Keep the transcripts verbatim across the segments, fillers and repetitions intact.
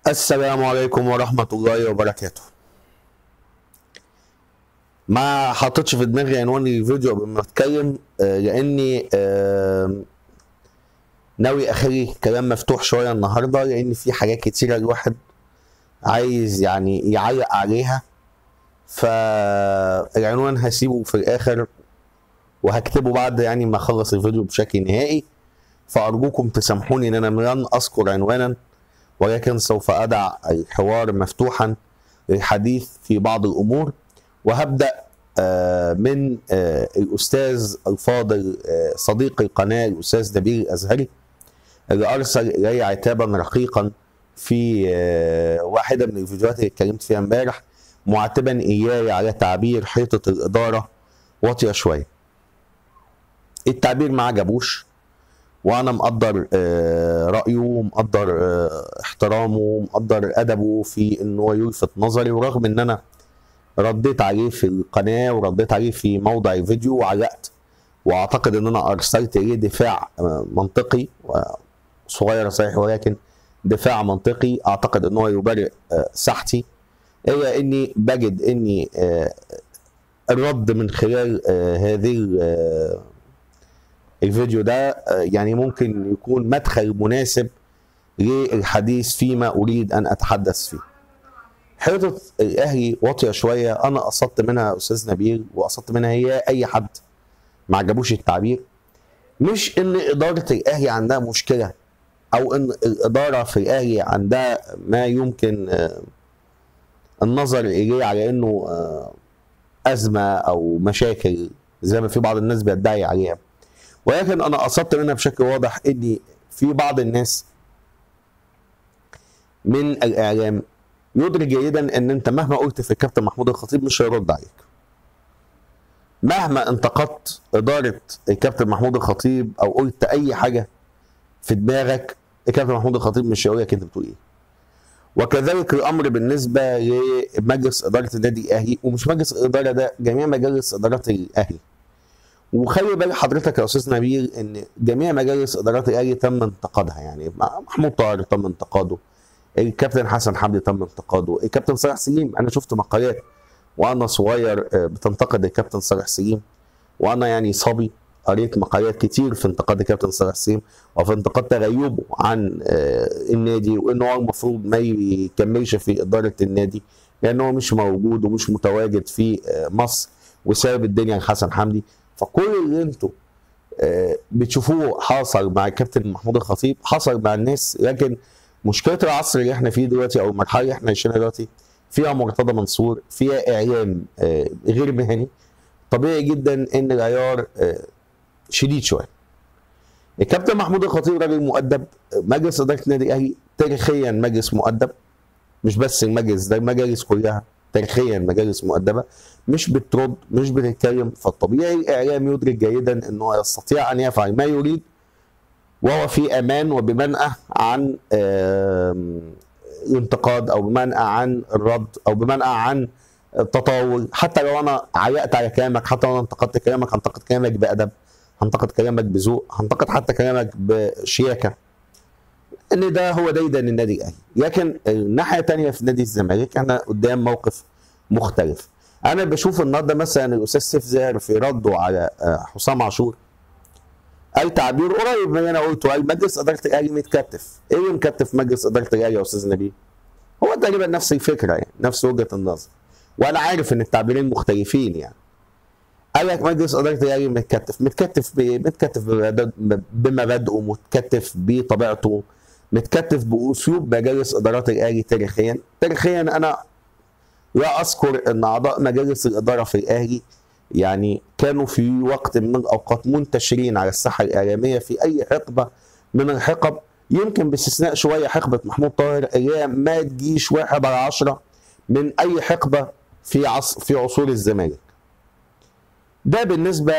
السلام عليكم ورحمة الله وبركاته. ما حطيتش في دماغي عنوان الفيديو قبل ما اتكلم، آه، لاني آه، ناوي اخلي كلام مفتوح شوية النهاردة، لان في حاجات كتيرة الواحد عايز يعني يعلق عليها. فالعنوان هسيبه في الاخر وهكتبه بعد يعني ما اخلص الفيديو بشكل نهائي. فارجوكم تسامحوني ان انا لن اذكر عنوانا، ولكن سوف ادع الحوار مفتوحا للحديث في بعض الامور. وهبدأ آه، من آه، الأستاذ الفاضل آه، صديق القناة الأستاذ نبيل الأزهري، اللي أرسل إلي عتابا رقيقا في آه، واحدة من الفيديوهات اللي اتكلمت فيها امبارح، معاتبا إياي على تعبير حيطة الإدارة واطية شوية. التعبير ما عجبوش، وأنا مقدر آه، رأيه ومقدر آه، احترامه ومقدر أدبه في إنه يلفت نظري، ورغم إن أنا رديت عليه في القناة ورديت عليه في موضع الفيديو وعلقت، واعتقد ان انا ارسلت اليه دفاع منطقي صغير صحيح، ولكن دفاع منطقي اعتقد ان هو يبرئ ساحتي، الا اني بجد اني الرد من خلال هذه الفيديو ده يعني ممكن يكون مدخل مناسب للحديث فيما اريد ان اتحدث فيه. حيطة الاهلي واطيه شويه، انا قصدت منها استاذ نبيل وقصدت منها هي اي حد ما عجبوش التعبير. مش ان اداره الاهلي عندها مشكله او ان الاداره في الاهلي عندها ما يمكن النظر اليه على انه ازمه او مشاكل زي ما في بعض الناس بيدعي عليها، ولكن انا قصدت منها بشكل واضح ان في بعض الناس من الاعلام يدرك جيدا ان انت مهما قلت في الكابتن محمود الخطيب مش هيرد عليك. مهما انتقدت اداره الكابتن محمود الخطيب او قلت اي حاجه في دماغك، الكابتن محمود الخطيب مش هيقول لك انت بتقول ايه. وكذلك الامر بالنسبه لمجلس اداره النادي الاهلي، ومش مجلس الاداره ده، جميع مجالس ادارات الاهلي. وخلي بالك حضرتك يا استاذ نبيل ان جميع مجالس ادارات الاهلي تم انتقادها، يعني محمود طاهر تم انتقاده، الكابتن حسن حمدي تم انتقاده، الكابتن صالح سليم انا شفت مقالات وانا صغير بتنتقد الكابتن صالح سليم، وانا يعني صبي قريت مقالات كتير في انتقاد الكابتن صالح سليم وفي انتقاد تغيبه عن النادي، وانه هو المفروض ما يكملش في اداره النادي لانه هو مش موجود ومش متواجد في مصر وساب الدنيا لحسن حمدي. فكل اللي انتوا بتشوفوه حصل مع الكابتن محمود الخطيب حصل مع الناس، لكن مشكله العصر اللي احنا فيه دلوقتي او المرحله اللي احنا عايشينها دلوقتي فيها مرتضى منصور، فيها اعلام غير مهني، طبيعي جدا ان العيار شديد شويه. الكابتن محمود الخطيب راجل مؤدب، مجلس اداره النادي الاهلي تاريخيا مجلس مؤدب، مش بس المجلس ده، المجالس كلها تاريخيا مجالس مؤدبه، مش بترد مش بتتكلم. فالطبيعي الاعلام يدرك جيدا انه يستطيع ان يفعل ما يريد وهو في امان وبمنأى عن الانتقاد او بمنأى عن الرد او بمنأى عن التطاول. حتى لو انا علقت على كلامك، حتى لو انا انتقدت كلامك، هنتقد كلامك بادب، هنتقد كلامك بذوق، هنتقد حتى كلامك بشياكه، ان ده هو ديدن النادي الاهلي. لكن الناحيه الثانيه في نادي الزمالك احنا قدام موقف مختلف. انا بشوف النهارده مثلا الاستاذ سيف زاهر في رده على حسام عاشور قال تعبير قريب من اللي انا قلته، قال مجلس اداره الاهلي متكتف. ايه اللي مكتف مجلس اداره الاهلي يا استاذ نبيل؟ هو تقريبا نفس الفكره، يعني نفس وجهه النظر، وانا عارف ان التعبيرين مختلفين. يعني قال لك مجلس اداره الاهلي متكتف، متكتف بايه؟ متكتف بمبادئه، متكتف بطبيعته، متكتف باسلوب مجالس ادارات الاهلي تاريخيا. تاريخيا انا لا اذكر ان اعضاء مجالس الاداره في الاهلي يعني كانوا في وقت من الاوقات منتشرين على الساحه الاعلاميه في اي حقبه من الحقب، يمكن باستثناء شويه حقبه محمود طاهر اللي هي ما تجيش واحد على عشره من اي حقبه في عصر في عصور الزمالك. ده بالنسبه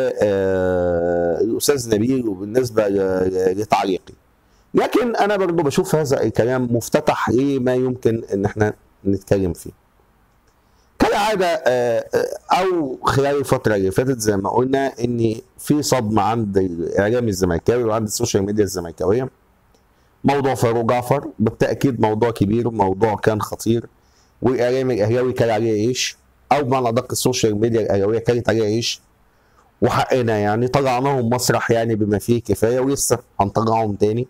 للاستاذ نبيل وبالنسبه لتعليقي. لكن انا برضه بشوف هذا الكلام مفتتح لما يمكن ان احنا نتكلم فيه. كالعاده او خلال الفتره اللي فاتت زي ما قلنا ان في صدمه عند الاعلام الزملكاوي وعند السوشيال ميديا الزملكاويه موضوع فاروق جعفر بالتاكيد موضوع كبير، موضوع كان خطير، والاعلام الاهلاوي كان عليه عيش، او بمعنى ادق السوشيال ميديا الاهلاويه كانت عليها عيش، وحقنا يعني طلعناهم مسرح يعني بما فيه كفايه، ولسه هنطلعهم تاني.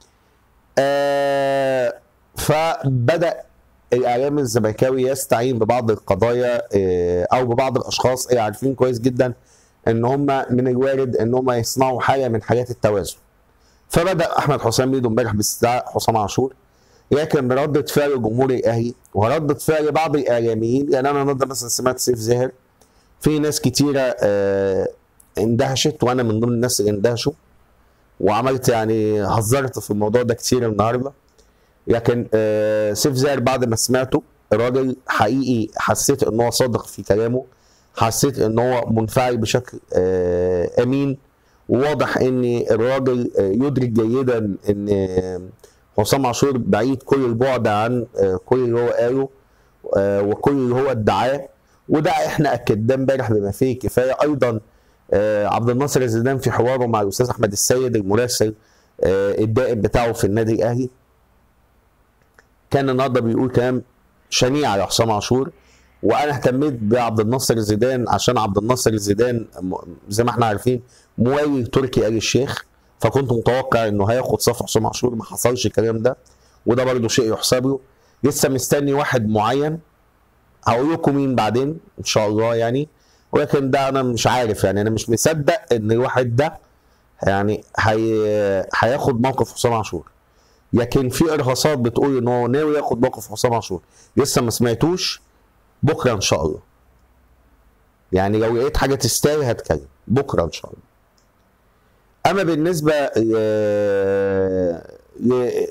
آه فبدا الاعلام الزملكاوي يستعين ببعض القضايا آه او ببعض الاشخاص اللي عارفين كويس جدا ان هم من الوارد ان هم يصنعوا حاله من حالات التوازن. فبدا احمد حسام ميدو امبارح باستدعاء حسام عاشور، لكن بردة فعل الجمهور الاهلي وردة فعل بعض الاعلاميين، لان انا النهارده مثلا سمعت سيف زاهر، في ناس كتيره آه اندهشت، وانا من ضمن الناس اللي اندهشوا، وعملت يعني هزرت في الموضوع ده كتير النهارده. لكن آه سيف زاهر بعد ما سمعته الراجل حقيقي حسيت ان هو صادق في كلامه، حسيت ان هو منفعل بشكل آه امين، وواضح ان الراجل آه يدرك جيدا ان آه حسام عاشور بعيد كل البعد عن آه كل اللي هو قاله آه وكل اللي هو ادعاه، وده احنا اكدناه امبارح بما فيه كفايه. ايضا آه عبد الناصر الزيدان في حواره مع الاستاذ احمد السيد المراسل آه الدائم بتاعه في النادي الاهلي كان النهارده بيقول كلام شنيع على حسام عاشور، وانا اهتميت بعبد الناصر الزيدان عشان عبد الناصر الزيدان زي ما احنا عارفين موالي تركي آل الشيخ، فكنت متوقع انه هياخد صف حسام عاشور، ما حصلش الكلام ده، وده برضه شيء يحسب له. لسه مستني واحد معين هقول لكم مين بعدين ان شاء الله يعني، ولكن ده انا مش عارف يعني، انا مش مصدق ان الواحد ده يعني هي... هياخد موقف حسام عاشور. لكن في ارهاصات بتقول ان هو ناوي ياخد موقف حسام عاشور، لسه ما سمعتوش، بكره ان شاء الله. يعني لو لقيت حاجه تستاهل هتكلم بكره ان شاء الله. اما بالنسبه ل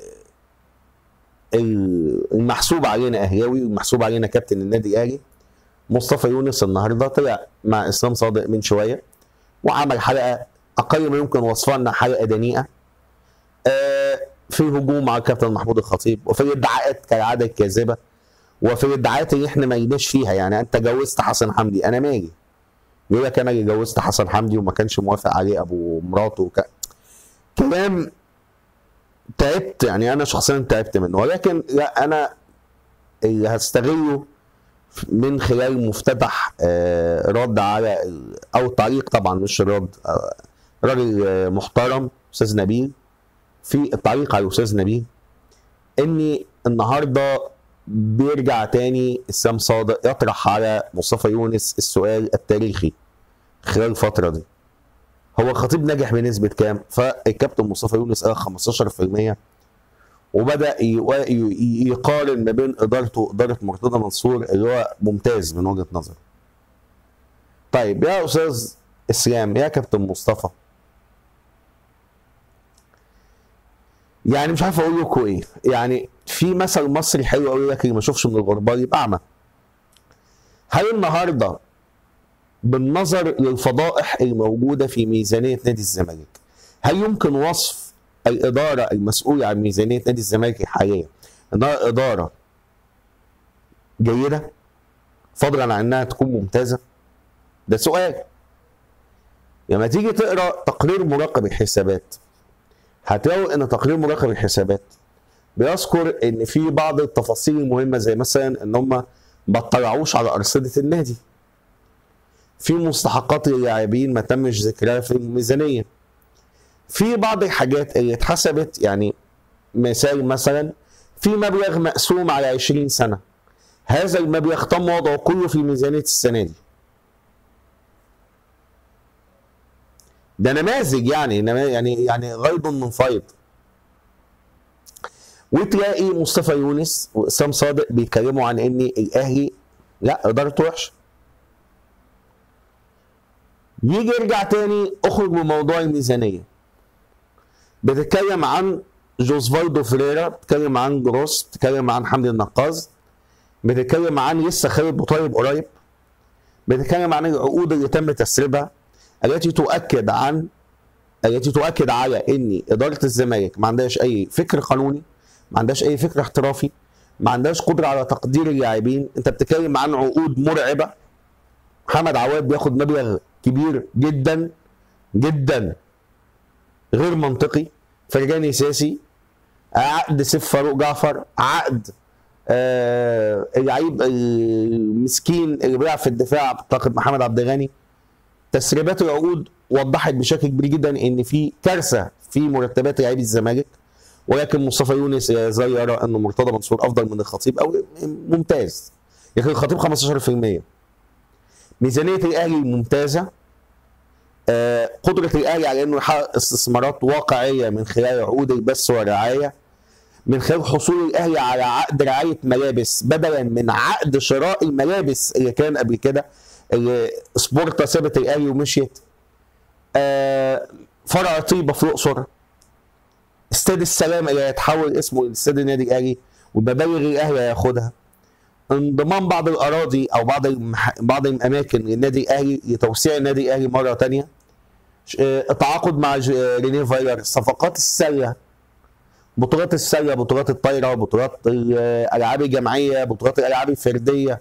المحسوب علينا اهلاوي والمحسوب علينا كابتن النادي الاهلي مصطفى يونس، النهارده طلع مع اسلام صادق من شويه وعمل حلقه اقل ما يمكن وصفها انها حلقه دنيئه في الهجوم على الكابتن محمود الخطيب، وفي الادعاءات كالعاده الكاذبه، وفي الادعاءات اللي احنا ما جيناش فيها. يعني انت جوزت حسن حمدي، انا مالي؟ يقول لك انا اللي جوزت حسن حمدي وما كانش موافق عليه ابو مراته وك... كلام تعبت يعني، انا شخصيا تعبت منه. ولكن لا، انا اللي هستغله من خلال مفتتح آه رد على او تعليق، طبعا مش رد، آه راجل آه محترم استاذ نبيل، في التعليق على الاستاذ نبيل اني النهارده بيرجع تاني اسلام صادق يطرح على مصطفى يونس السؤال التاريخي خلال الفتره دي، هو الخطيب نجح بنسبه كام؟ فالكابتن مصطفى يونس قال خمستاشر في المية، وبدا يقارن ما بين ادارته واداره مرتضى منصور اللي هو ممتاز من وجهه نظري. طيب يا استاذ اسلام، يا كابتن مصطفى، يعني مش عارف اقول لكم ايه. يعني في مثل مصري حلو قوي لك اللي ما يشوفش من الغربال يبقى اعمى. هل النهارده بالنظر للفضائح الموجوده في ميزانيه نادي الزمالك، هل يمكن وصف الاداره المسؤوله عن ميزانيه نادي الزمالك حاليا انها اداره جيده فضلا عن انها تكون ممتازه؟ ده سؤال. لما تيجي تقرا تقرير مراقب الحسابات هتلاقوا ان تقرير مراقب الحسابات بيذكر ان في بعض التفاصيل المهمه، زي مثلا ان هم ما اطلعوش على ارصده النادي، في مستحقات للاعبين ما تمش ذكرها في الميزانيه، في بعض الحاجات اللي اتحسبت. يعني مثال مثلا في مبلغ مقسوم على عشرين سنه، هذا المبلغ تم وضعه كله في ميزانيه السنه دي. ده نماذج يعني يعني يعني غيض من فيض. وتلاقي مصطفى يونس واسلام صادق بيتكلموا عن ان الاهلي لا ادارته وحشه. يجي يرجع تاني اخرج من موضوع الميزانيه، بتتكلم عن جوزفالدو فريرا، بتتكلم عن جروس، بتتكلم عن حمدي النقاز، بتتكلم عن لسه خالد بوطيب قريب، بتتكلم عن العقود اللي تم تسريبها التي تؤكد عن التي تؤكد على ان اداره الزمالك ما عندهاش اي فكر قانوني، ما عندهاش اي فكر احترافي، ما عندهاش قدره على تقدير اللاعبين. انت بتتكلم عن عقود مرعبه. محمد عواد بياخد مبلغ كبير جدا جدا غير منطقي. فرجاني ساسي عقد سيف فاروق جعفر، عقد آه اللعيب المسكين اللي بيلعب في الدفاع اعتقد محمد عبد الغني. تسريبات العقود وضحت بشكل كبير جدا ان في كارثه في مرتبات لاعبي الزمالك، ولكن مصطفى يونس يظل يرى ان مرتضى منصور افضل من الخطيب او ممتاز، لكن الخطيب خمستاشر في المية. ميزانيه الاهلي ممتازه. آه قدره الاهلي على انه يحقق استثمارات واقعيه من خلال عقود البث والرعايه، من خلال حصول الاهلي على عقد رعايه ملابس بدلا من عقد شراء الملابس اللي كان قبل كده، اللي سبورتا سابت الاهلي ومشيت. آه فرع طيبه في الاقصر، استاد السلام اللي هيتحول اسمه لاستاد النادي الاهلي والمبالغ الاهلي هياخدها. انضمام بعض الاراضي او بعض المح... بعض الاماكن للنادي الاهلي لتوسيع النادي الاهلي مره ثانيه. التعاقد مع ج... رينيه فايلر، صفقات السله، بطولات السله، بطولات الطايره، بطولات الالعاب الجماعيه، بطولات الالعاب الفرديه.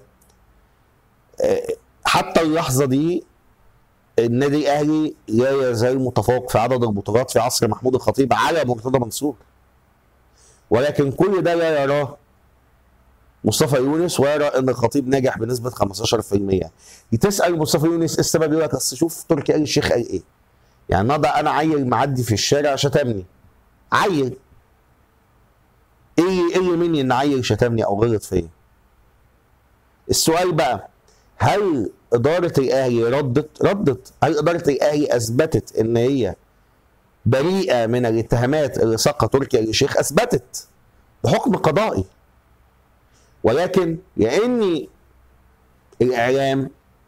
حتى اللحظه دي النادي الاهلي لا يزال متفوق في عدد البطولات في عصر محمود الخطيب على مرتضى منصور، ولكن كل ده لا يراه مصطفى يونس، ويرى ان الخطيب ناجح بنسبه خمستاشر في المية. تسال مصطفى يونس ايه السبب، يقول لك اصل شوف تركي آل الشيخ قال ايه. يعني النهارده انا عيل معدي في الشارع شتمني، عيل ايه ايه مني ان عيل شتمني او غلط فيا. السؤال بقى، هل اداره الاهلي ردت؟ ردت. هل اداره الاهلي اثبتت ان هي بريئه من الاتهامات اللي ساقها تركي آل الشيخ؟ اثبتت بحكم قضائي. ولكن لان الاعلام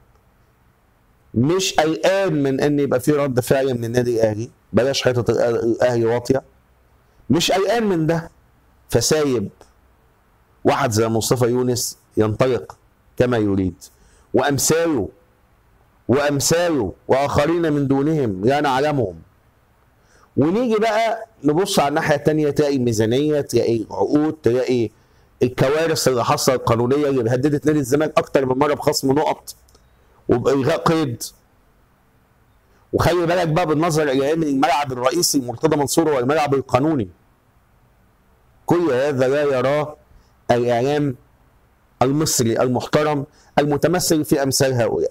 مش قلقان من ان يبقى في رد فعل من النادي الاهلي، بلاش حته الاهلي واطيه، مش قلقان من ده، فسايب واحد زي مصطفى يونس ينطلق كما يريد، وامثاله وامثاله واخرين من دونهم لا نعلمهم. ونيجي بقى نبص على الناحيه الثانيه، تلاقي ميزانيه، تلاقي عقود، تلاقي الكوارث اللي حصلت القانونيه اللي هددت نادي الزمالك اكتر من مره بخصم نقط وبالغاء قيد. وخلي بالك بقى بالنظر الى ان الملعب الرئيسي مرتضى منصور هو الملعب القانوني. كل هذا لا يراه الاعلام المصري المحترم المتمثل في امثال هؤلاء.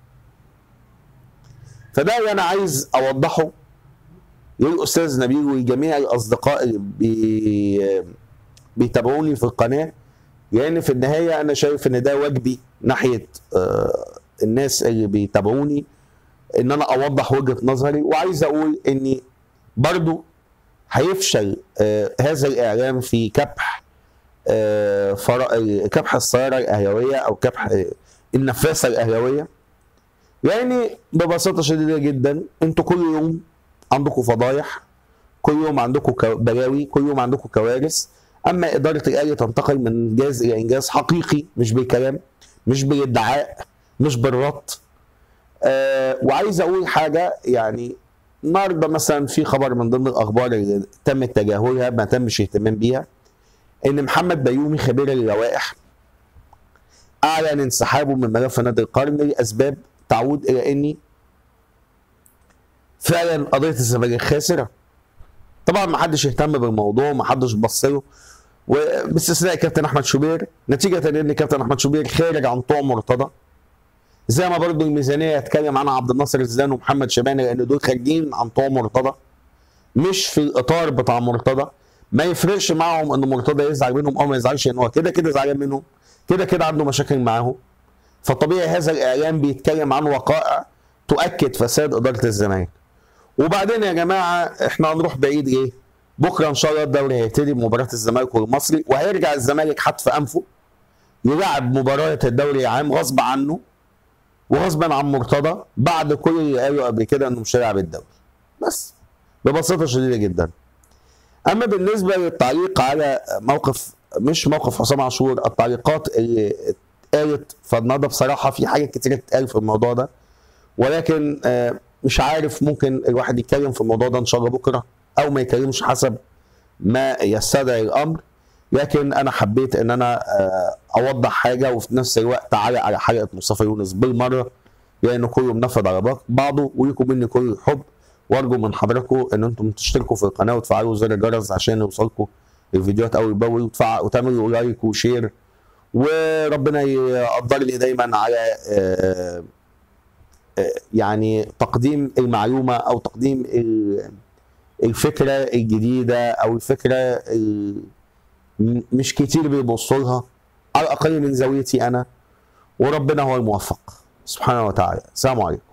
فده اللي انا عايز اوضحه للاستاذ نبيل ولجميع الاصدقاء اللي بي بيتابعوني في القناه، لان في النهايه انا شايف ان ده واجبي ناحيه آه الناس اللي بيتابعوني، ان انا اوضح وجهه نظري. وعايز اقول اني برضو هيفشل آه هذا الاعلام في كبح آه كبح السياره الاهلاويه او كبح آه النفاسه الاهلاويه، يعني ببساطه شديده جدا انتوا كل يوم عندكم فضايح، كل يوم عندكم بلاوي، كل يوم عندكم كوارث. اما اداره الاهلي تنتقل من انجاز الى انجاز حقيقي، مش بالكلام، مش بالادعاء، مش بالربط. آه وعايز اقول حاجه، يعني النهارده مثلا في خبر من ضمن الاخبار اللي تم تجاهلها، ما تمش اهتمام بيها، ان محمد بيومي خبير اللوائح اعلن انسحابه من ملف نادي القرن لاسباب تعود الى اني فعلا قضيه الزمالك خاسره. طبعا ما حدش اهتم بالموضوع وما حدش بص له، وباستثناء كابتن احمد شوبير، نتيجه ان كابتن احمد شوبير خارج عن طوع مرتضى. زي ما برضه الميزانيه اتكلم عنها عبد الناصر الزيدان ومحمد شبانه، لان دول خارجين عن طوع مرتضى، مش في الاطار بتاع مرتضى. ما يفرقش معهم ان مرتضى يزعل منهم او ما يزعلش، ان هو كده كده زعلان منهم، كده كده عنده مشاكل معاهم. فطبيعي هذا الاعلام بيتكلم عن وقائع تؤكد فساد اداره الزمالك. وبعدين يا جماعه احنا هنروح بعيد ايه؟ بكره ان شاء الله الدوري هيبتدي بمباراه الزمالك والمصري، وهيرجع الزمالك حتف انفه يلعب مباراه الدوري العام غصب عنه وغصبا عن مرتضى، بعد كل اللي قالوا قبل كده انه مش هيلعب الدوري. بس ببساطه شديده جدا. اما بالنسبه للتعليق على موقف، مش موقف حسام عاشور، التعليقات اللي اتقالت، فالنهارده بصراحه في حاجات كتير اتقال في الموضوع ده، ولكن آه مش عارف، ممكن الواحد يتكلم في الموضوع ده ان شاء الله بكره او ما يتكلمش حسب ما يستدعي الامر. لكن انا حبيت ان انا اوضح حاجه، وفي نفس الوقت اعلق على حلقه مصطفى يونس بالمره، لان كله منفذ على بعضه. وليكم مني كل الحب، وارجو من حضراتكم ان انتم تشتركوا في القناه وتفعلوا زر الجرس عشان يوصلكم الفيديوهات اول باول، وتفعل وتعملوا لايك وشير، وربنا يقدرني دايما على آه، آه، يعني تقديم المعلومه او تقديم الفكره الجديده او الفكره ال- مش كتير بيبصوا لها، على الاقل من زاويتي انا، وربنا هو الموفق سبحانه وتعالى. السلام عليكم.